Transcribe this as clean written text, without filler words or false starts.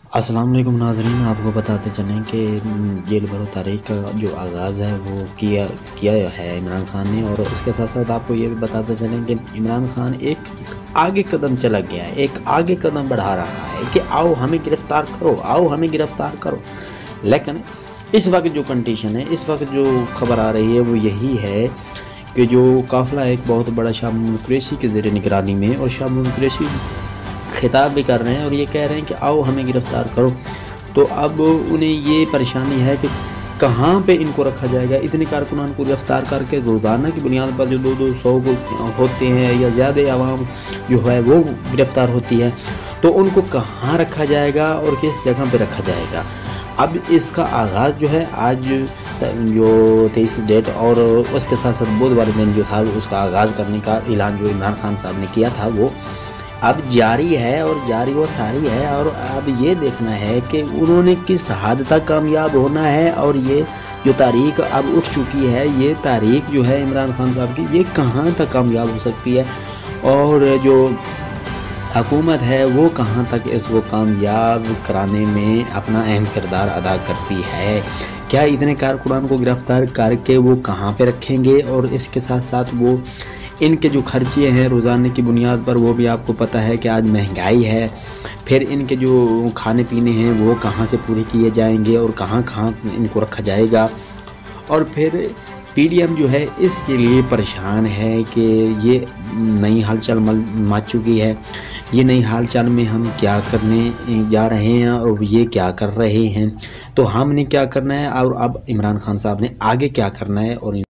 अस्सलाम वालेकुम नाज़रीन, आपको बताते चलें कि जेल भरो तारीख का जो आगाज़ है वो किया है इमरान खान ने। और उसके साथ साथ आपको ये भी बताते चलें कि इमरान खान एक आगे कदम चला गया है, एक आगे कदम बढ़ा रहा है कि आओ हमें गिरफ़्तार करो, आओ हमें गिरफ़्तार करो। लेकिन इस वक्त जो कंडीशन है, इस वक्त जो खबर आ रही है वो यही है कि जो काफ़िला एक बहुत बड़ा शाह महमूद कुरैशी के ज़ेर निगरानी में, और शाह महमूद कुरैशी खिताब भी कर रहे हैं और ये कह रहे हैं कि आओ हमें गिरफ़्तार करो। तो अब उन्हें ये परेशानी है कि कहाँ पे इनको रखा जाएगा। इतने कारकुनान को गिरफ़्तार करके रोज़ाना की बुनियाद पर जो 200 होते हैं या ज़्यादा आवाम जो है वो गिरफ़्तार होती है, तो उनको कहाँ रखा जाएगा और किस जगह पे रखा जाएगा। अब इसका आगाज़ जो है आज जो 23 डेट और उसके साथ साथ बुधवार दिन जो था उसका आगाज़ करने का ऐलान जो इमरान खान साहब ने किया था वो अब जारी है और जारी व सारी है। और अब ये देखना है कि उन्होंने किस हद तक कामयाब होना है, और ये जो तारीख अब उठ चुकी है, ये तारीख जो है इमरान खान साहब की, ये कहाँ तक कामयाब हो सकती है और जो हुकूमत है वो कहाँ तक इसको कामयाब कराने में अपना अहम किरदार अदा करती है। क्या इतने कारकुनान को गिरफ़्तार करके वो कहाँ पे रखेंगे, और इसके साथ साथ वो इनके जो खर्चे हैं रोज़ाना की बुनियाद पर, वो भी आपको पता है कि आज महंगाई है। फिर इनके जो खाने पीने हैं वो कहाँ से पूरे किए जाएंगे और कहाँ कहाँ इनको रखा जाएगा। और फिर पीडीएम जो है इसके लिए परेशान है कि ये नई हलचल मच चुकी है। ये नई हालचाल में हम क्या करने जा रहे हैं और ये क्या कर रहे हैं, तो हमने क्या करना है और अब इमरान खान साहब ने आगे क्या करना है और